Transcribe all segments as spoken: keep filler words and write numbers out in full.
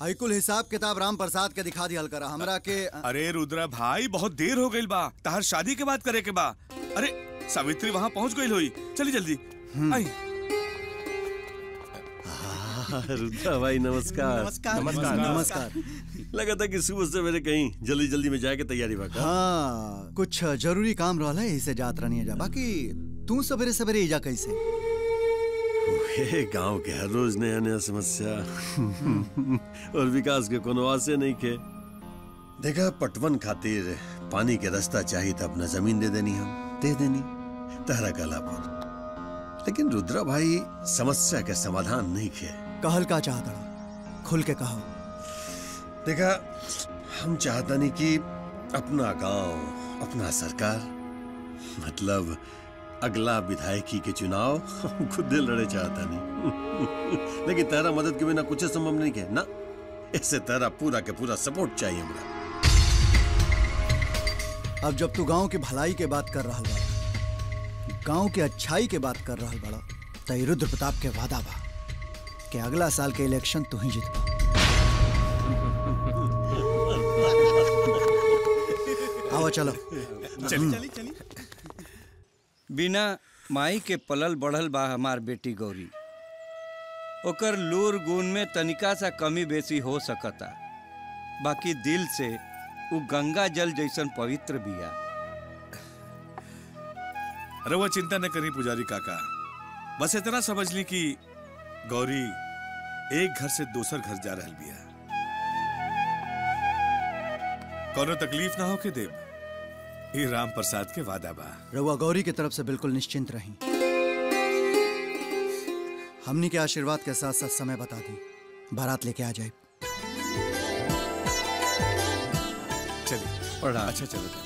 हाईकुल हिसाब किताब राम प्रसाद के दिखा दिया करा हमरा के। अरे रुद्रा भाई बहुत देर हो गई बा, तहर शादी के बात करे के बा। अरे सावित्री वहाँ पहुँच गई होई, चली जल्दी आई। रुद्रा भाई नमस्कार। नमस्कार नमस्कार नमस्कार। लगा था कि सुबह से मेरे कहीं जल्दी जल्दी में जाके तैयारी बाका। हाँ कुछ जरूरी काम रहला है इसे जात रहनी है जा। बाकी तू सवेरे सवेरे जा कैसे? हे गांव के हर रोज नया नया समस्या और विकास के कोनो आसे नहीं के। देखा पटवन खातिर पानी के रास्ता चाहिए था, अपना जमीन दे देनी, हम दे देनी तहरा गला पर। लेकिन रुद्रा भाई समस्या के समाधान नहीं खे। कहल का चाहता खुल के कहो। देखा हम चाहता नहीं कि अपना गांव अपना सरकार मतलब अगला विधायकी के चुनाव हम खुद लड़े चाहता नहीं। लेकिन तेरा मदद के बिना कुछ संभव नहीं है ना। इससे तेरा पूरा के पूरा सपोर्ट चाहिए हमरा। अब जब तू गांव के भलाई के बात कर रहा बा, गांव के अच्छाई के बात कर रहा बड़ा, तो रुद्र प्रताप के वादा बा कि अगला साल के इलेक्शन तू ही जीतबा। आओ चलो चली चली चली। बिना माई के पलल बढ़ल बा हमार बेटी गौरी। ओकर लूर गुण में तनिका सा कमी बेसी हो सकता, बाकी दिल से वो गंगा जल जैसन पवित्र बिया। रवा चिंता न करी पुजारी काका, बस इतना समझ ली कि गौरी एक घर से दूसर घर जा रहल बिया। कोनो तकलीफ ना हो के देव, ये राम प्रसाद के वादा बा। रउआ गौरी की तरफ से बिल्कुल निश्चिंत रही। हमनी के आशीर्वाद के साथ साथ समय बता दी, बारात लेके आ जाए। चलिए पढ़ा। अच्छा चलो तो।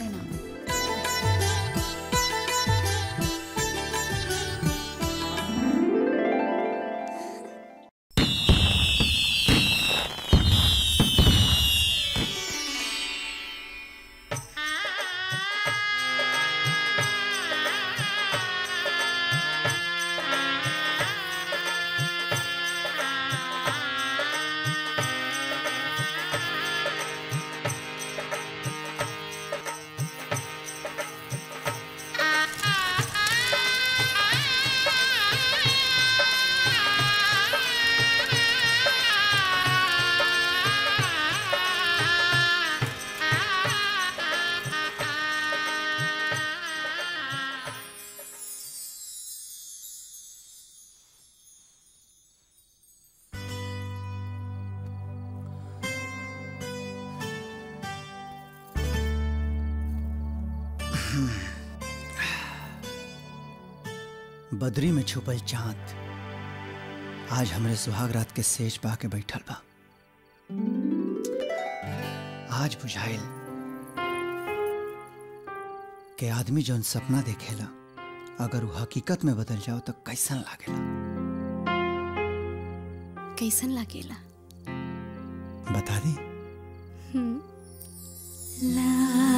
बदरी में छुपल चांद आज हमरे सुहाग रात के सेज पा के बैठल बा। आज बुझाइल के आदमी जौन सपना देखेला अगर वो हकीकत में बदल जाओ तो कैसन लागेला। कैसन लागेला बता दी। ला